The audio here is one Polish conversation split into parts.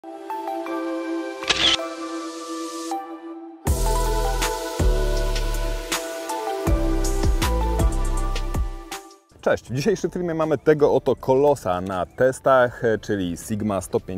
Cześć! W dzisiejszym filmie mamy tego oto kolosa na testach, czyli Sigma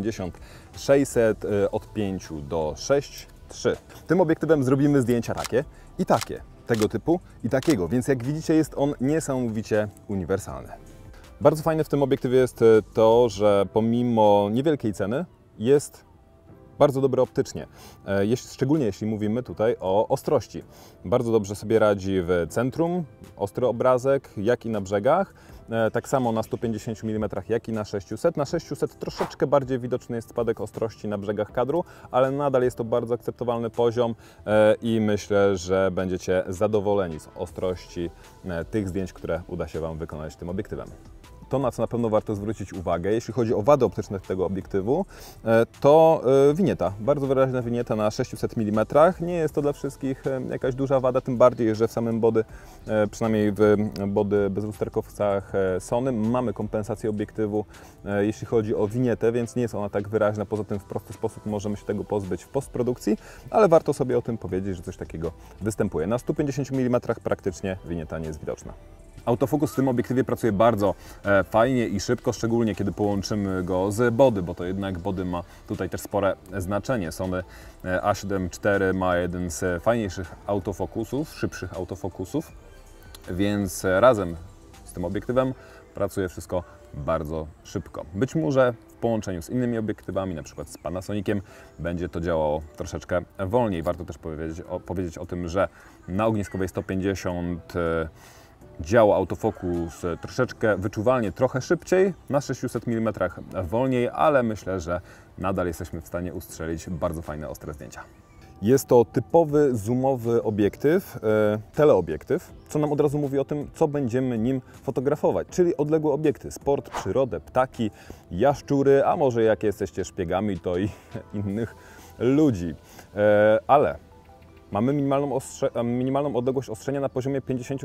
150-600 od 5 do 6.3. Tym obiektywem zrobimy zdjęcia takie i takie, tego typu i takiego, więc jak widzicie jest on niesamowicie uniwersalny. Bardzo fajne w tym obiektywie jest to, że pomimo niewielkiej ceny jest bardzo dobry optycznie, szczególnie jeśli mówimy tutaj o ostrości. Bardzo dobrze sobie radzi w centrum, ostry obrazek, jak i na brzegach. Tak samo na 150 mm, jak i na 600. Na 600 troszeczkę bardziej widoczny jest spadek ostrości na brzegach kadru, ale nadal jest to bardzo akceptowalny poziom i myślę, że będziecie zadowoleni z ostrości tych zdjęć, które uda się Wam wykonać tym obiektywem. To, na co na pewno warto zwrócić uwagę, jeśli chodzi o wady optyczne tego obiektywu, to winieta. Bardzo wyraźna winieta na 600 mm. Nie jest to dla wszystkich jakaś duża wada, tym bardziej, że w samym body, przynajmniej w body bezlusterkowcach Sony, mamy kompensację obiektywu, jeśli chodzi o winietę, więc nie jest ona tak wyraźna. Poza tym w prosty sposób możemy się tego pozbyć w postprodukcji, ale warto sobie o tym powiedzieć, że coś takiego występuje. Na 150 mm praktycznie winieta nie jest widoczna. Autofokus w tym obiektywie pracuje bardzo fajnie i szybko, szczególnie kiedy połączymy go z body, bo to jednak body ma tutaj też spore znaczenie. Sony A7 IV ma jeden z fajniejszych autofokusów, szybszych autofokusów, więc razem z tym obiektywem pracuje wszystko bardzo szybko. Być może w połączeniu z innymi obiektywami, na przykład z Panasoniciem, będzie to działało troszeczkę wolniej. Warto też powiedzieć o tym, że na ogniskowej 150 działa autofokus troszeczkę wyczuwalnie, trochę szybciej, na 600 mm wolniej, ale myślę, że nadal jesteśmy w stanie ustrzelić bardzo fajne, ostre zdjęcia. Jest to typowy zoomowy obiektyw, teleobiektyw, co nam od razu mówi o tym, co będziemy nim fotografować, czyli odległe obiekty, sport, przyrodę, ptaki, jaszczury, a może jak jesteście szpiegami, to i innych ludzi. Ale mamy minimalną odległość ostrzenia na poziomie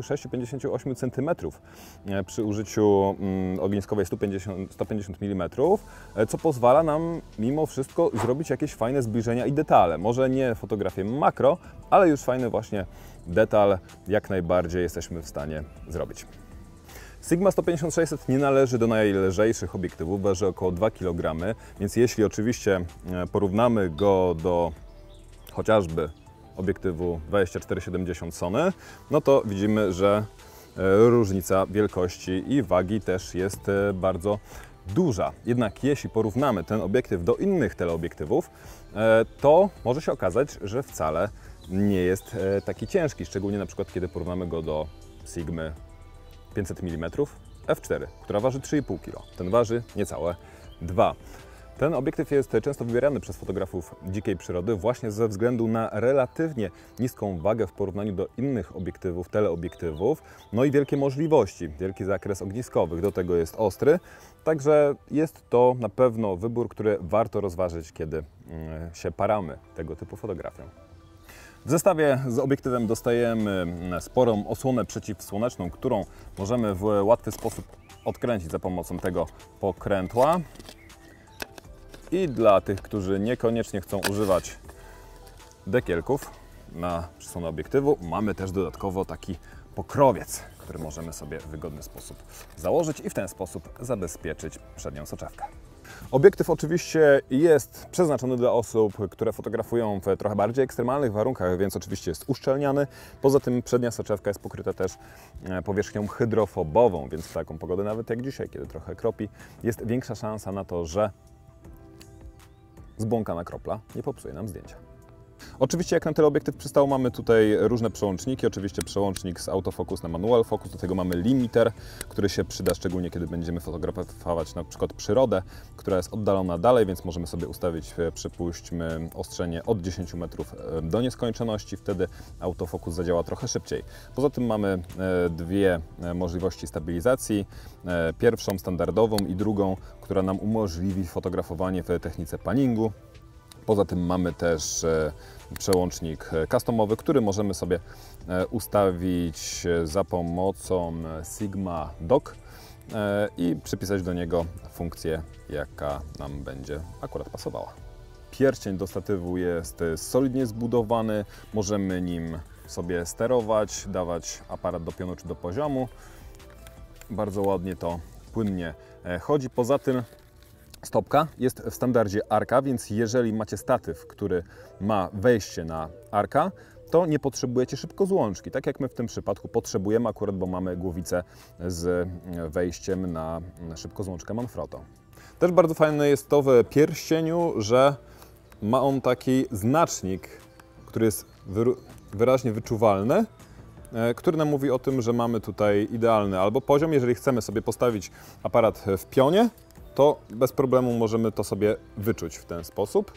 56-58 cm przy użyciu ogniskowej 150 mm, co pozwala nam mimo wszystko zrobić jakieś fajne zbliżenia i detale. Może nie fotografię makro, ale już fajny właśnie detal jak najbardziej jesteśmy w stanie zrobić. Sigma 150-600 nie należy do najlżejszych obiektywów, waży około 2 kg, więc jeśli oczywiście porównamy go do chociażby obiektywu 24-70 Sony, no to widzimy, że różnica wielkości i wagi też jest bardzo duża. Jednak jeśli porównamy ten obiektyw do innych teleobiektywów, to może się okazać, że wcale nie jest taki ciężki, szczególnie na przykład kiedy porównamy go do Sigmy 500 mm f4, która waży 3,5 kg. Ten waży niecałe 2. Ten obiektyw jest często wybierany przez fotografów dzikiej przyrody właśnie ze względu na relatywnie niską wagę w porównaniu do innych obiektywów, teleobiektywów, no i wielkie możliwości, wielki zakres ogniskowych, do tego jest ostry, także jest to na pewno wybór, który warto rozważyć, kiedy się paramy tego typu fotografią. W zestawie z obiektywem dostajemy sporą osłonę przeciwsłoneczną, którą możemy w łatwy sposób odkręcić za pomocą tego pokrętła. I dla tych, którzy niekoniecznie chcą używać dekielków na przysłonę obiektywu, mamy też dodatkowo taki pokrowiec, który możemy sobie w wygodny sposób założyć i w ten sposób zabezpieczyć przednią soczewkę. Obiektyw oczywiście jest przeznaczony dla osób, które fotografują w trochę bardziej ekstremalnych warunkach, więc oczywiście jest uszczelniany. Poza tym przednia soczewka jest pokryta też powierzchnią hydrofobową, więc w taką pogodę, nawet jak dzisiaj, kiedy trochę kropi, jest większa szansa na to, że zbłąkana kropla nie popsuje nam zdjęcia. Oczywiście jak na teleobiektyw przystało, mamy tutaj różne przełączniki. Oczywiście przełącznik z autofocus na manual focus, do tego mamy limiter, który się przyda szczególnie kiedy będziemy fotografować na przykład przyrodę, która jest oddalona dalej, więc możemy sobie ustawić, przypuśćmy, ostrzenie od 10 metrów do nieskończoności, wtedy autofokus zadziała trochę szybciej. Poza tym mamy dwie możliwości stabilizacji, pierwszą standardową i drugą, która nam umożliwi fotografowanie w technice panningu. Poza tym mamy też przełącznik customowy, który możemy sobie ustawić za pomocą Sigma Dock i przypisać do niego funkcję, jaka nam będzie akurat pasowała. pierścień do statywu jest solidnie zbudowany, możemy nim sobie sterować, dawać aparat do pionu czy do poziomu. Bardzo ładnie to płynnie chodzi. Poza tym stopka jest w standardzie Arca, więc jeżeli macie statyw, który ma wejście na Arca, to nie potrzebujecie szybkozłączki, tak jak my w tym przypadku potrzebujemy akurat, bo mamy głowicę z wejściem na szybkozłączkę Manfrotto. Też bardzo fajne jest to w pierścieniu, że ma on taki znacznik, który jest wyraźnie wyczuwalny, który nam mówi o tym, że mamy tutaj idealny albo poziom. Jeżeli chcemy sobie postawić aparat w pionie, to bez problemu możemy to sobie wyczuć w ten sposób.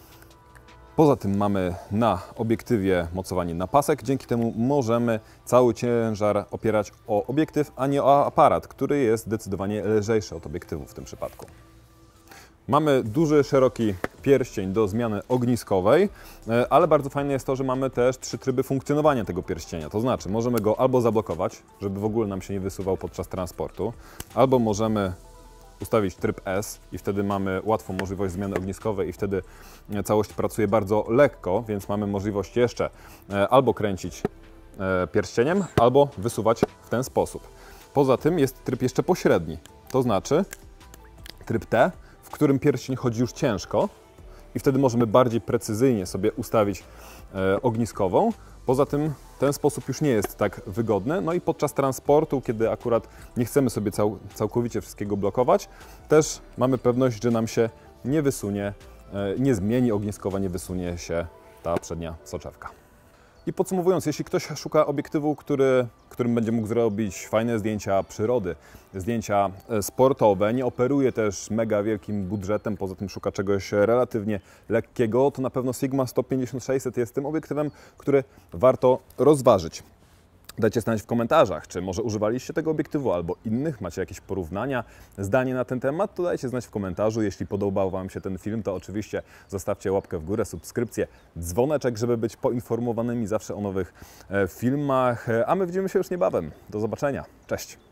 Poza tym mamy na obiektywie mocowanie na pasek, dzięki temu możemy cały ciężar opierać o obiektyw, a nie o aparat, który jest zdecydowanie lżejszy od obiektywu w tym przypadku. Mamy duży, szeroki pierścień do zmiany ogniskowej, ale bardzo fajne jest to, że mamy też 3 tryby funkcjonowania tego pierścienia. To znaczy, możemy go albo zablokować, żeby w ogóle nam się nie wysuwał podczas transportu, albo możemy ustawić tryb S i wtedy mamy łatwą możliwość zmiany ogniskowej i wtedy całość pracuje bardzo lekko, więc mamy możliwość jeszcze albo kręcić pierścieniem, albo wysuwać w ten sposób. Poza tym jest tryb jeszcze pośredni, to znaczy tryb T, w którym pierścień chodzi już ciężko i wtedy możemy bardziej precyzyjnie sobie ustawić ogniskową. Poza tym ten sposób już nie jest tak wygodny, no i podczas transportu, kiedy akurat nie chcemy sobie całkowicie wszystkiego blokować, też mamy pewność, że nam się nie wysunie, nie zmieni ogniskowa, nie wysunie się ta przednia soczewka. I podsumowując, jeśli ktoś szuka obiektywu, którym będzie mógł zrobić fajne zdjęcia przyrody, zdjęcia sportowe, nie operuje też mega wielkim budżetem, poza tym szuka czegoś relatywnie lekkiego, to na pewno Sigma 150-600 jest tym obiektywem, który warto rozważyć. Dajcie znać w komentarzach, czy może używaliście tego obiektywu albo innych, macie jakieś porównania, zdanie na ten temat, to dajcie znać w komentarzu. Jeśli podobał Wam się ten film, to oczywiście zostawcie łapkę w górę, subskrypcję, dzwoneczek, żeby być poinformowanymi zawsze o nowych filmach, a my widzimy się już niebawem. Do zobaczenia. Cześć!